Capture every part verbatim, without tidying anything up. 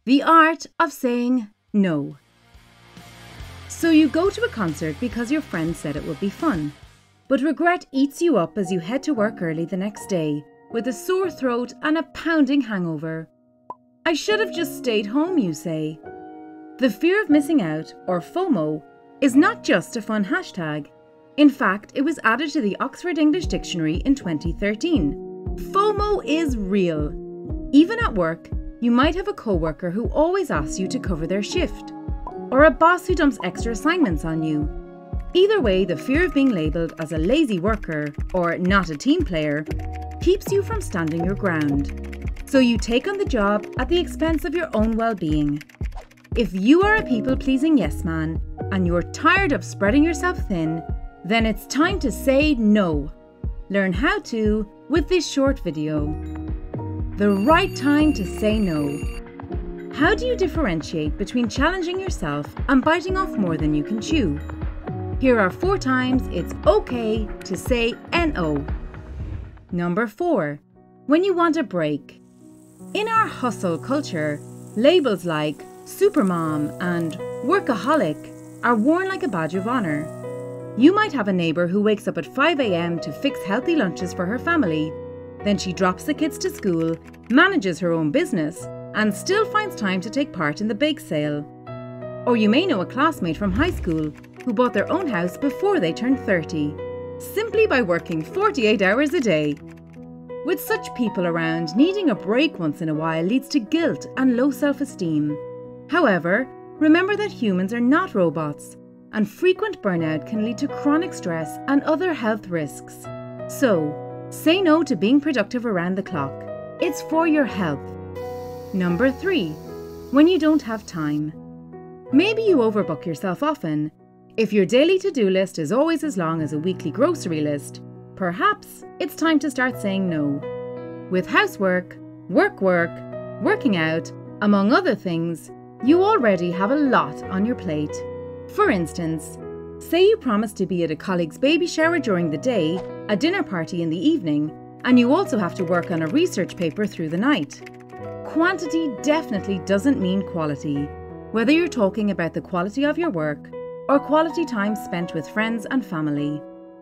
The art of saying no. So you go to a concert because your friend said it would be fun, but regret eats you up as you head to work early the next day with a sore throat and a pounding hangover. I should have just stayed home, you say. The fear of missing out, or FOMO, is not just a fun hashtag. In fact, it was added to the Oxford English Dictionary in twenty thirteen. FOMO is real. Even at work, you might have a coworker who always asks you to cover their shift, or a boss who dumps extra assignments on you. Either way, the fear of being labelled as a lazy worker or not a team player keeps you from standing your ground. So you take on the job at the expense of your own well-being. If you are a people-pleasing yes man and you're tired of spreading yourself thin, then it's time to say no. Learn how to with this short video. The right time to say no. How do you differentiate between challenging yourself and biting off more than you can chew? Here are four times it's okay to say N O. Number four, when you want a break. In our hustle culture, labels like supermom and workaholic are worn like a badge of honor. You might have a neighbor who wakes up at five a m to fix healthy lunches for her family. Then she drops the kids to school, manages her own business, and still finds time to take part in the bake sale. Or you may know a classmate from high school who bought their own house before they turned thirty, simply by working forty-eight hours a day. With such people around, needing a break once in a while leads to guilt and low self-esteem. However, remember that humans are not robots, and frequent burnout can lead to chronic stress and other health risks. So, say no to being productive around the clock. It's for your health. Number three, when you don't have time. Maybe you overbook yourself often. If your daily to-do list is always as long as a weekly grocery list, perhaps it's time to start saying no. With housework, work work, working out, among other things, you already have a lot on your plate. For instance, say you promise to be at a colleague's baby shower during the day, a dinner party in the evening, and you also have to work on a research paper through the night. Quantity definitely doesn't mean quality, whether you're talking about the quality of your work or quality time spent with friends and family.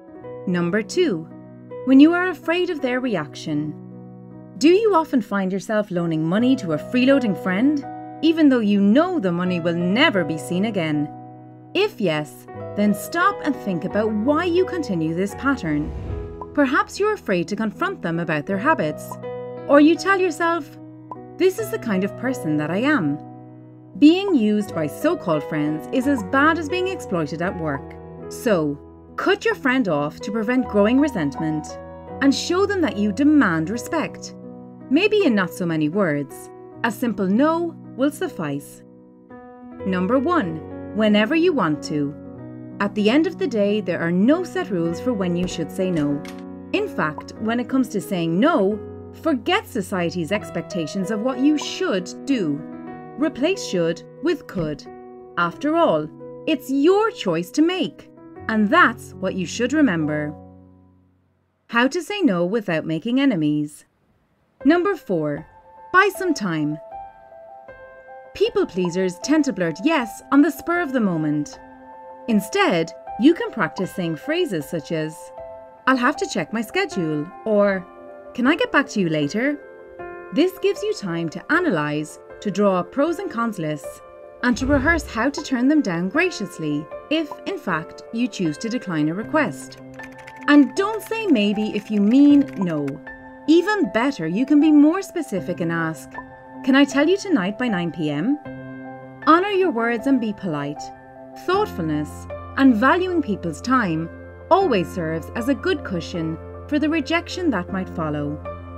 Number two, when you are afraid of their reaction. Do you often find yourself loaning money to a freeloading friend, even though you know the money will never be seen again? If yes, then stop and think about why you continue this pattern. Perhaps you're afraid to confront them about their habits, or you tell yourself, this is the kind of person that I am. Being used by so-called friends is as bad as being exploited at work. So, cut your friend off to prevent growing resentment and show them that you demand respect. Maybe in not so many words. A simple no will suffice. Number one, whenever you want to. At the end of the day, there are no set rules for when you should say no. In fact, when it comes to saying no, forget society's expectations of what you should do. Replace should with could. After all, it's your choice to make, and that's what you should remember. How to say no without making enemies. Number four, buy some time. People pleasers tend to blurt yes on the spur of the moment. Instead, you can practice saying phrases such as, I'll have to check my schedule, or can I get back to you later? This gives you time to analyse, to draw up pros and cons lists, and to rehearse how to turn them down graciously if, in fact, you choose to decline a request. And don't say maybe if you mean no. Even better, you can be more specific and ask, can I tell you tonight by nine p m? Honour your words and be polite. Thoughtfulness and valuing people's time always serves as a good cushion for the rejection that might follow.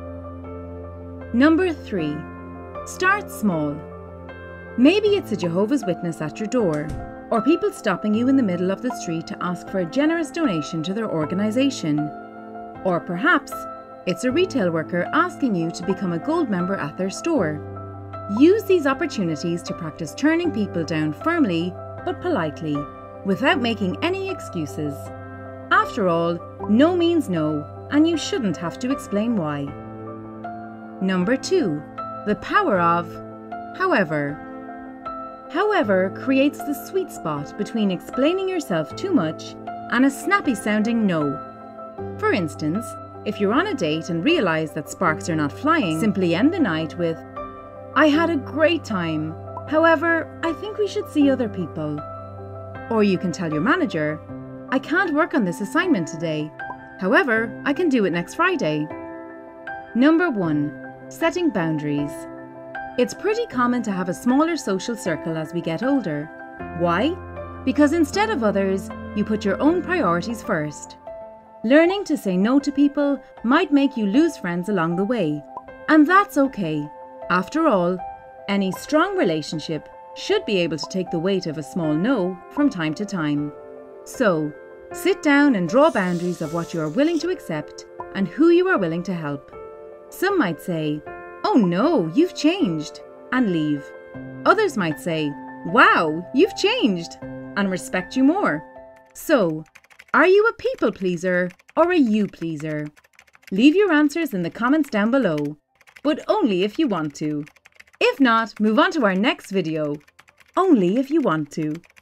Number three, start small. Maybe it's a Jehovah's Witness at your door, or people stopping you in the middle of the street to ask for a generous donation to their organisation. Or perhaps it's a retail worker asking you to become a gold member at their store. Use these opportunities to practice turning people down firmly but politely, without making any excuses. After all, no means no, and you shouldn't have to explain why. Number two, the power of However, however creates the sweet spot between explaining yourself too much and a snappy sounding no. For instance, if you're on a date and realise that sparks are not flying, simply end the night with, "I had a great time. However, I think we should see other people." Or you can tell your manager, "I can't work on this assignment today. However, I can do it next Friday." Number one, setting boundaries. It's pretty common to have a smaller social circle as we get older. Why? Because instead of others, you put your own priorities first. Learning to say no to people might make you lose friends along the way, and that's okay. After all, any strong relationship should be able to take the weight of a small no from time to time. So, sit down and draw boundaries of what you are willing to accept and who you are willing to help. Some might say, "Oh no, you've changed," and leave. Others might say, "Wow, you've changed," and respect you more. So, are you a people pleaser or a you pleaser? Leave your answers in the comments down below, but only if you want to. If not, move on to our next video. Only if you want to.